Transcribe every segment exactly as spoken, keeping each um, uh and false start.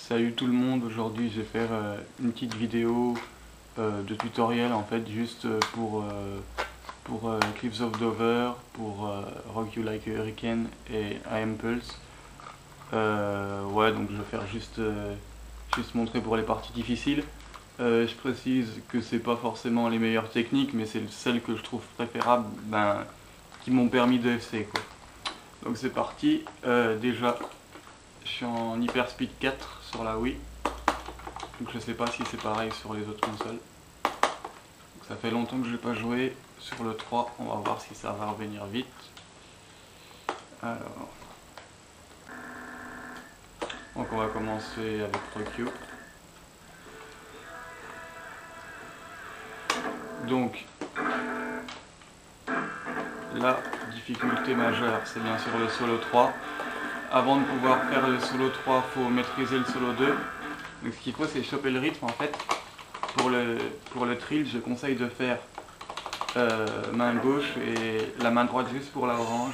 Salut tout le monde, aujourd'hui je vais faire euh, une petite vidéo euh, de tutoriel en fait, juste euh, pour, euh, pour euh, Cliffs of Dover, pour euh, Rock You Like a Hurricane et I Am Pulse. Euh, ouais, donc je vais faire juste, euh, juste montrer pour les parties difficiles. Euh, je précise que c'est pas forcément les meilleures techniques, mais c'est celles que je trouve préférables, ben, qui m'ont permis de F C quoi. Donc c'est parti, euh, déjà je suis en Hyper Speed quatre sur la Wii, donc je sais pas si c'est pareil sur les autres consoles. Donc ça fait longtemps que je n'ai pas joué. Sur le trois, on va voir si ça va revenir vite. Alors, donc on va commencer avec Rock You. Donc la difficulté majeure, c'est bien sûr le solo trois. Avant de pouvoir faire le solo trois, il faut maîtriser le solo deux. Donc ce qu'il faut, c'est choper le rythme en fait. Pour le, pour le trill, je conseille de faire euh, main gauche et la main droite juste pour la orange.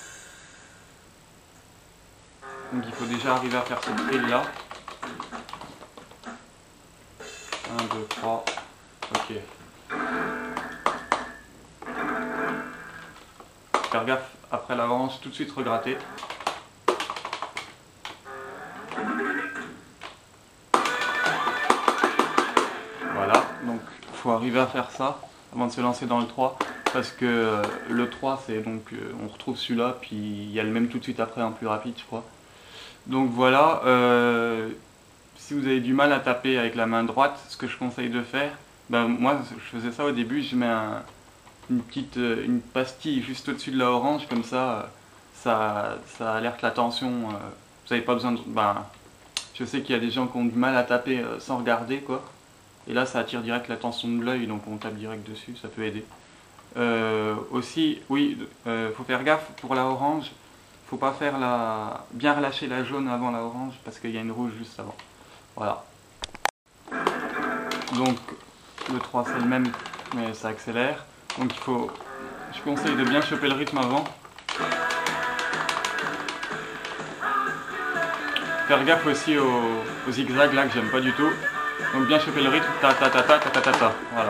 Donc il faut déjà arriver à faire ce trill là. un, deux, trois, ok. Faire gaffe après la orange, tout de suite regratter. Voilà, donc il faut arriver à faire ça avant de se lancer dans le trois, parce que euh, le trois, c'est donc euh, on retrouve celui-là, puis il y a le même tout de suite après en plus rapide, je crois. Donc voilà, euh, si vous avez du mal à taper avec la main droite, ce que je conseille de faire, ben moi je faisais ça au début, je mets un, une petite euh, une pastille juste au-dessus de la orange, comme ça, euh, ça, ça alerte la tension. Euh, vous n'avez pas besoin de... Ben, je sais qu'il y a des gens qui ont du mal à taper euh, sans regarder, quoi. Et là, ça attire direct l'attention de l'œil, donc on tape direct dessus, ça peut aider. Euh, aussi, oui, euh, faut faire gaffe pour la orange. Faut pas faire la... bien relâcher la jaune avant la orange, parce qu'il y a une rouge juste avant. Voilà. Donc, le trois c'est le même, mais ça accélère. Donc il faut... Je conseille de bien choper le rythme avant. Faire gaffe aussi au, au zigzag là que j'aime pas du tout. Donc bien choper le rythme, ta ta ta ta ta ta ta ta, voilà.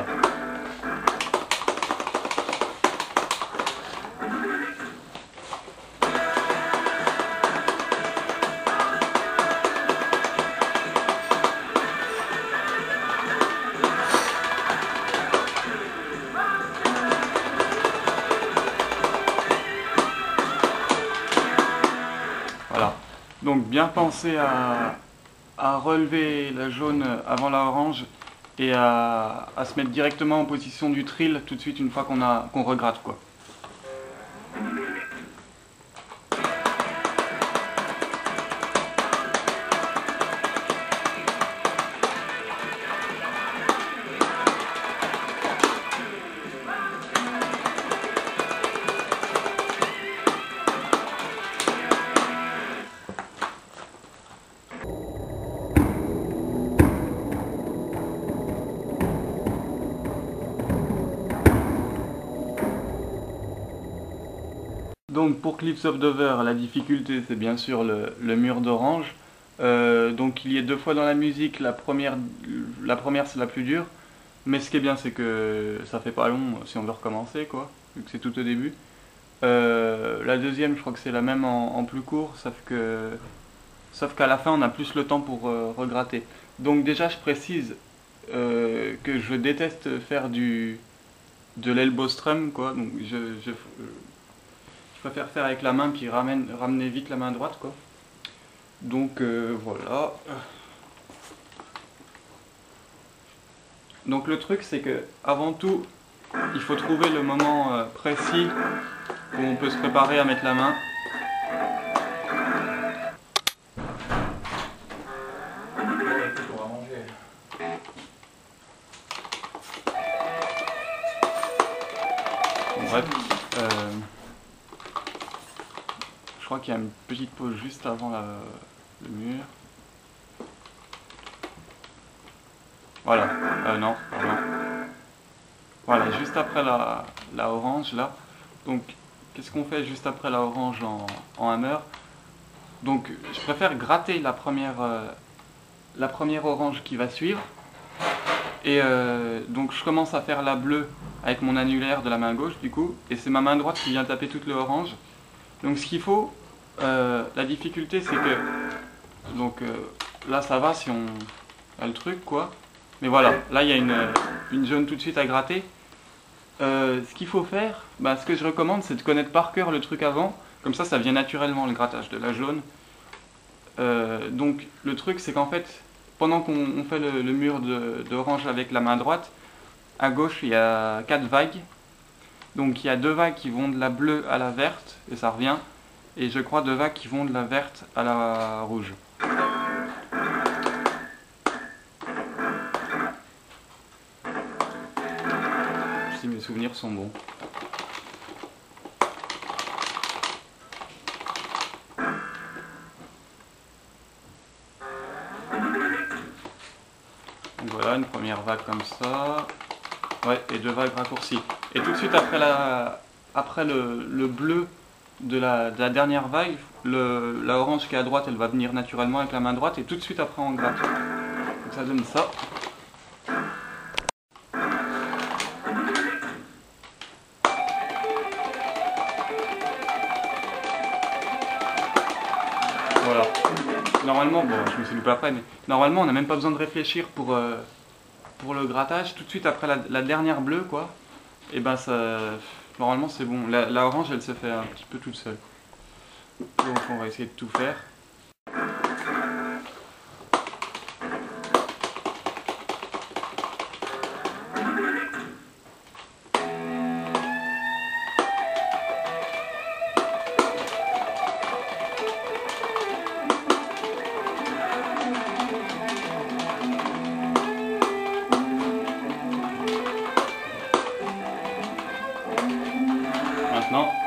Voilà. Donc bien penser à, à relever la jaune avant la orange et à, à se mettre directement en position du trill tout de suite une fois qu'on a qu'on regratte quoi. Donc pour Cliffs of Dover, la difficulté c'est bien sûr le, le mur d'orange. Euh, donc il y est deux fois dans la musique, la première, la première c'est la plus dure. Mais ce qui est bien c'est que ça fait pas long si on veut recommencer quoi, vu que c'est tout au début. Euh, la deuxième je crois que c'est la même en, en plus court, sauf que sauf qu'à la fin on a plus le temps pour euh, regratter. Donc déjà je précise euh, que je déteste faire du de l'elbow strum quoi, donc je, je Je préfère faire avec la main puis ramène, ramener vite la main droite quoi. Donc euh, voilà. Donc le truc c'est que avant tout il faut trouver le moment euh, précis où on peut se préparer à mettre la main. Bon, bref. Euh, Je crois qu'il y a une petite pause juste avant la, le mur. Voilà, euh, non, pardon. Voilà, juste après la, la orange là. Donc, qu'est-ce qu'on fait juste après la orange en, en hammer? Donc, je préfère gratter la première, euh, la première orange qui va suivre. Et euh, donc je commence à faire la bleue avec mon annulaire de la main gauche du coup, et c'est ma main droite qui vient taper toutes les oranges. Donc ce qu'il faut, euh, la difficulté c'est que, donc euh, là ça va si on a le truc quoi, mais voilà, là il y a une, une jaune tout de suite à gratter. Euh, ce qu'il faut faire, bah, ce que je recommande c'est de connaître par cœur le truc avant, comme ça ça vient naturellement le grattage de la jaune. Euh, donc le truc c'est qu'en fait, pendant qu'on fait le, le mur d'orange avec la main droite, à gauche il y a quatre vagues. Donc il y a deux vagues qui vont de la bleue à la verte, et ça revient. Et je crois deux vagues qui vont de la verte à la rouge. Si mes souvenirs sont bons. Donc voilà, une première vague comme ça. Ouais, et deux vagues raccourcies. Et tout de suite après, la, après le, le bleu de la, de la dernière vague, le, la orange qui est à droite, elle va venir naturellement avec la main droite, et tout de suite après on gratte. Donc ça donne ça. Voilà. Normalement, bon, je me suis loupé après, mais normalement on n'a même pas besoin de réfléchir pour, euh, pour le grattage. Tout de suite après la, la dernière bleue, quoi, et ben ça, normalement c'est bon. La, la orange elle se fait un petit peu toute seule. Donc on va essayer de tout faire. Maintenant,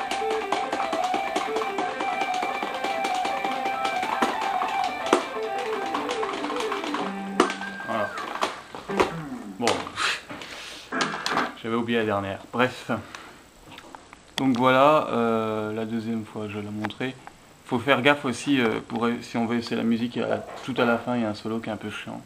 voilà. Bon, j'avais oublié la dernière. Bref. Donc voilà, euh, la deuxième fois je l'ai montré. Faut faire gaffe aussi, euh, pour, si on veut essayer la musique, à, tout à la fin il y a un solo qui est un peu chiant.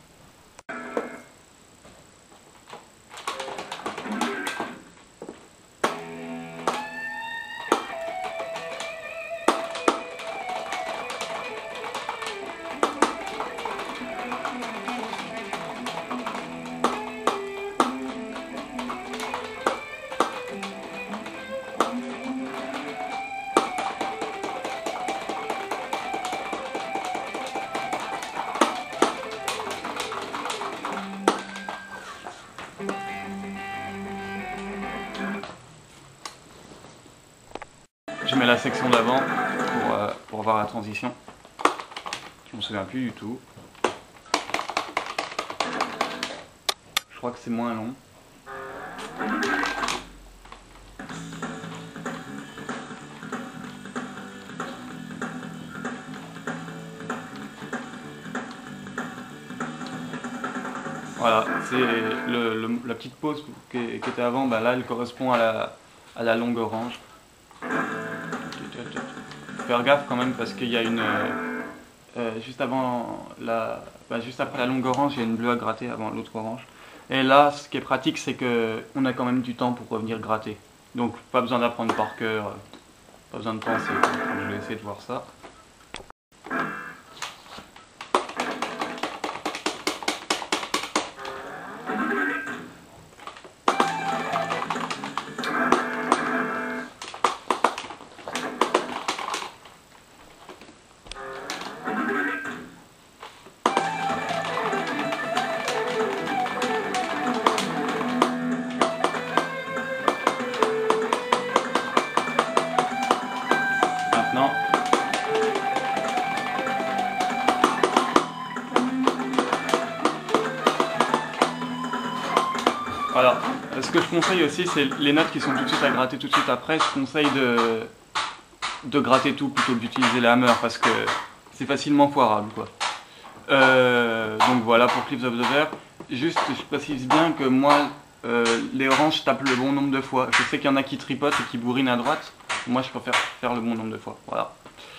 Je mets la section d'avant pour, euh, pour voir la transition. Je m'en souviens plus du tout. Je crois que c'est moins long. Voilà, c'est le, le, la petite pause qui, qui était avant, bah là elle correspond à la, à la longue orange. Faut faire gaffe quand même parce qu'il y a une... Euh, juste avant la... Bah, juste après la longue orange, il y a une bleue à gratter avant l'autre orange. Et là, ce qui est pratique, c'est qu'on a quand même du temps pour revenir gratter. Donc pas besoin d'apprendre par cœur, pas besoin de penser. Je vais essayer de voir ça. Maintenant, voilà. Ce que je conseille aussi, c'est les notes qui sont tout de suite à gratter tout de suite après. Je conseille de, de gratter tout plutôt que d'utiliser la hammer parce que c'est facilement foirable, quoi. Euh, donc voilà pour Cliffs of the Bear. Juste, je précise bien que moi, euh, les oranges, je tape le bon nombre de fois. Je sais qu'il y en a qui tripotent et qui bourrinent à droite. Moi, je préfère faire le bon nombre de fois. Voilà.